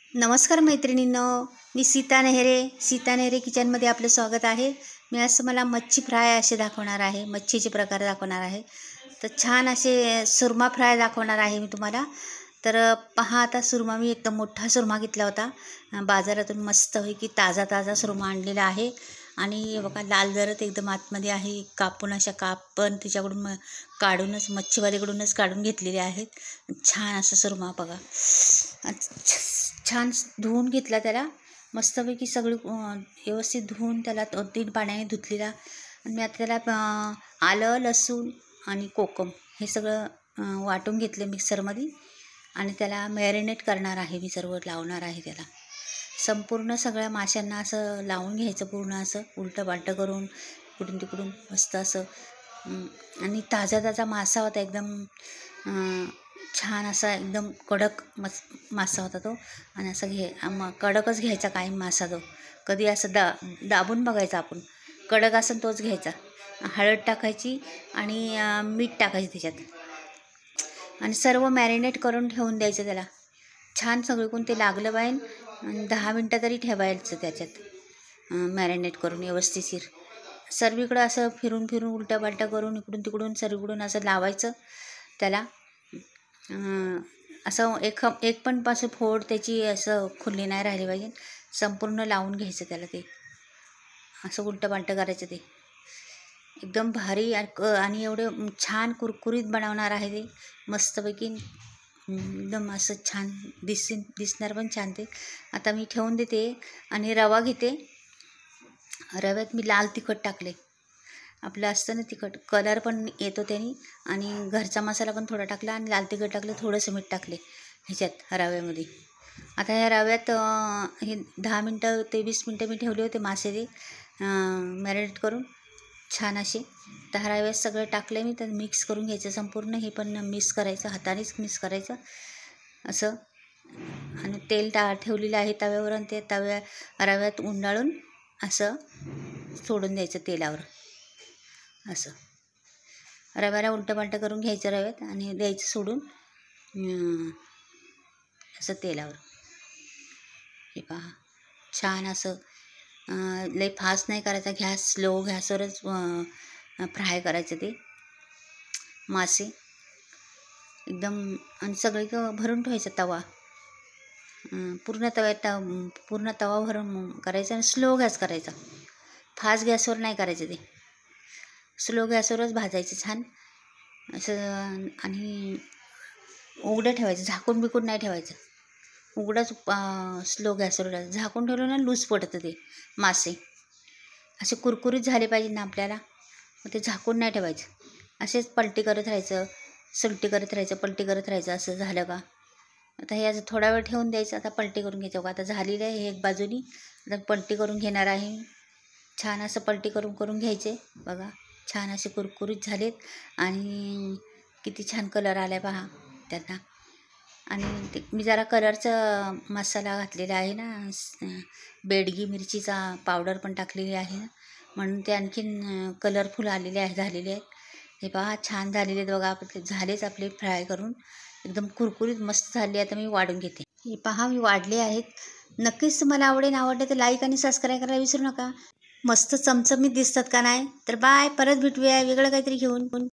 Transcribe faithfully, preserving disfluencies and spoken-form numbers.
नमस्कार मैत्रिणींनो, मी सीता नेहरे सीता नेहरे किचनमध्ये आपलं स्वागत आहे. मी आज मला मच्छी फ्राय असे दाखवणार आहे, मच्छीचे प्रकार दाखवणार आहे. तर छान असे सुरमा फ्राय दाखवणार आहे मी तुम्हाला. तर पहा, आता सुरमा मी एकदम मोठा सुरमा घेतला होता बाजारातून, मस्तपैकी ताजा ताजा सुरमा आणलेला आहे. आणि बघा, लाल जरत एकदम आतमध्ये आहे. कापून अशा काप पण त्याच्याकडून म काढूनच मच्छीवालीकडूनच काढून घेतलेले आहेत. छान असा सुरमा बघा, छान धुवून घेतला त्याला मस्तपैकी, सगळी व्यवस्थित धुवून त्याला दोन तीन पाण्याने धुतलेला. आणि मी आता त्याला आलं, लसूण आणि कोकम हे सगळं वाटून घेतले मिक्सरमध्ये. आणि त्याला मॅरिनेट करणार आहे मी, सर्व लावणार आहे त्याला. संपूर्ण सगळ्या माशांना असं लावून घ्यायचं, पूर्ण असं उलटं पालटं करून इकडून तिकडून मस्त असं. आणि ताजा ताजा मासा होता, एकदम छान असा, एकदम कडक मस मासा होता तो. आणि असं घे मग कडकच घ्यायचा कायम मासा तो, कधी असं दा दाबून बघायचा आपण, कडक असेल तोच घ्यायचा. हळद टाकायची आणि मीठ टाकायचं त्याच्यात, आणि सर्व मॅरिनेट करून ठेवून द्यायचं त्याला. छान सगळीकडून ते लागलं पाहिजे, दहा मिनटं तरी ठेवायचं त्याच्यात मॅरिनेट करून व्यवस्थितशीर. सर्वीकडं असं फिरून फिरून उलट्या पालट्या करून इकडून तिकडून सर्वीकडून असं लावायचं त्याला. असं एक एक पण पासून फोड त्याची असं खुल्ली नाही राहिली पाहिजे, संपूर्ण लावून घ्यायचं त्याला. ते असं उलटं पालटं करायचं. ते एकदम भारी आणि एवढे छान कुरकुरीत बनवणार आहे ते मस्तपैकी, एकदम असं छान दिस दिसणार पण छान ते. आता मी ठेवून देते आणि रवा घेते. रव्यात मी लाल तिखट टाकले, आपलं असतं ना तिखट, कलर पण येतो त्याने. आणि घरचा मसाला पण थोडा टाकला आणि लाल तिखट टाकलं, थोडंसं मीठ टाकले ह्याच्यात रव्यामध्ये. आता ह्या रव्यात हे दहा मिनटं ते वीस मिनटं मी ठेवले होते मासे ते मॅरिनेट करून छान असे. तर रव्यात सगळं टाकलं मी, तर मिक्स करून घ्यायचं संपूर्ण. हे पण मिक्स करायचं, हातानेच मिक्स करायचं असं. आणि तेल टा ठेवलेलं आहे तव्यावर, आणि ते तव्या रव्यात उंडाळून असं सोडून द्यायचं तेलावर. असं रव्याला उलटं पालटं करून घ्यायचं रव्यात आणि द्यायचं सोडून असं तेलावर. हे पहा, छान असं लई फास्ट नाही करायचा, गॅस स्लो गॅसवरच फ्राय करायचं ते मासे एकदम. आणि सगळीकडं भरून ठेवायचा तवा, पूर्ण तव्यात पूर्ण तवा भरून करायचा. आणि स्लो गॅस करायचा, फास्ट गॅसवर नाही करायचं ते, स्लो गॅसवरच भाजायचं छान असं. आणि उघडं ठेवायचं, झाकून बिकून नाही ठेवायचं, उघडंच स्लो गॅसवर. झाकून ठेवलं ना लूज पडतं ते मासे, असे कुरकुरीत झाले पाहिजे ना आपल्याला, मग ते झाकून नाही ठेवायचं. असेच पलटी करत राहायचं, सलटी करत राहायचं, पलटी करत राहायचं. असं झालं का आता हे असं थोडा वेळ ठेवून द्यायचं. आता पलटी करून घ्यायचं बघा, आता झालेलं आहे हे एक बाजूनी. आता पलटी करून घेणार आहे, छान असं पलटी करून करून घ्यायचे बघा. छान असे कुरकुरीत झालेत आणि किती छान कलर आला आहे पहा त्यांना. आणि ते मी जरा कलरचा मसाला घातलेला आहे ना, बेडगी मिरचीचा पावडर पण टाकलेली आहे ना, म्हणून ते आणखीन कलरफुल आलेले आहे, झालेले आहेत. हे पहा छान झालेले आहेत बघा. आपले झालेच आपले फ्राय करून, एकदम कुरकुरीत मस्त झाले. आता मी वाढून घेते. हे पहा, मी वाढले आहेत. नक्कीच तुम्हाला आवडेल. आवडले तर लाईक आणि सबस्क्राईब करायला विसरू नका. मस्त चमचमीत दिसतात का नाही? तर बाय, परत भेटूया वेगळं काहीतरी घेऊन.